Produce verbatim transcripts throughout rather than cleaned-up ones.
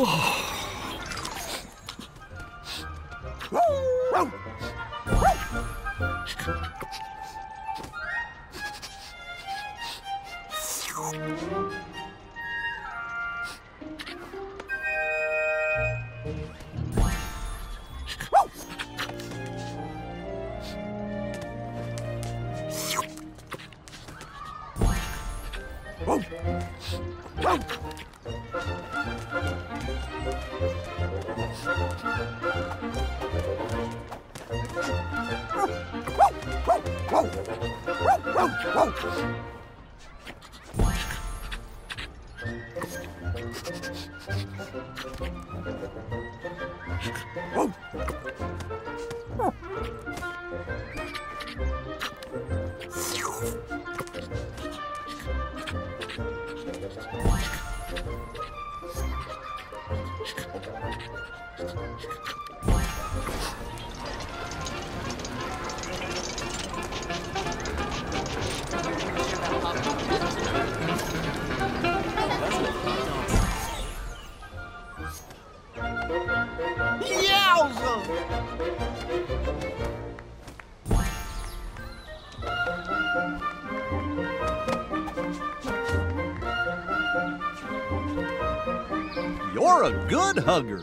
You're a good hugger.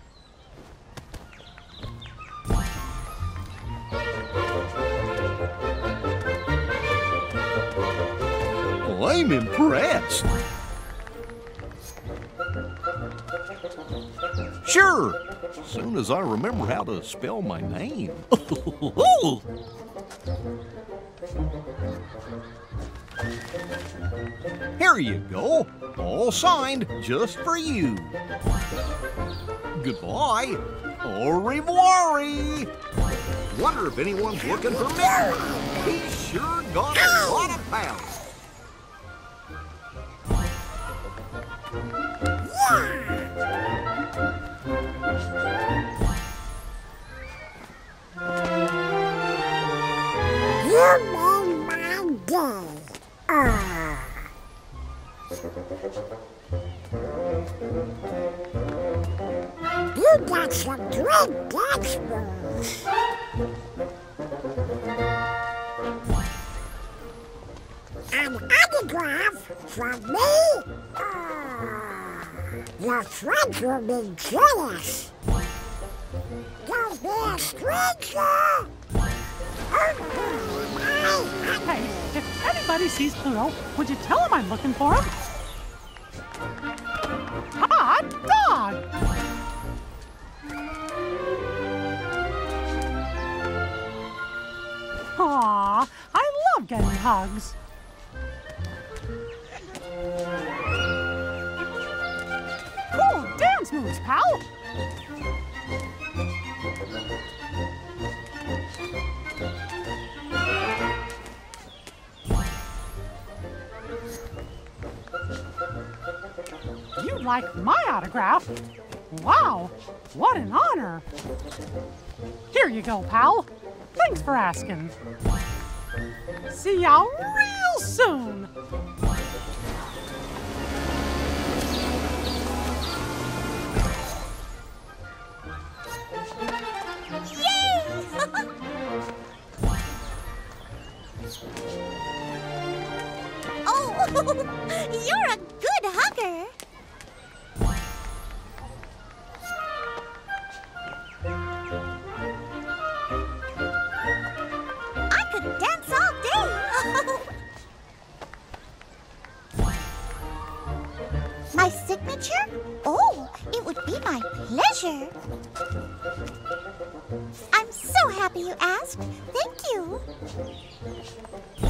Well, I'm impressed. Sure, as soon as I remember how to spell my name. Here you go, all signed just for you. Goodbye. Au revoir. Wonder if anyone's looking for me. He's sure got a lot of power. You made my day. Ah. You got some great dance moves. An autograph from me? Ah. Your friends will be jealous. Don't be a stranger. Hey, if anybody sees Pluto, would you tell him I'm looking for him? Hot dog! Aw, I love getting hugs. Cool dance moves, pal! You'd like my autograph? Wow, what an honor! Here you go, pal. Thanks for asking. See ya real soon! Yay! Oh, you're a good hugger. I could dance all day. My signature? Oh, it would be my pleasure. I'm so happy you asked. Thank you.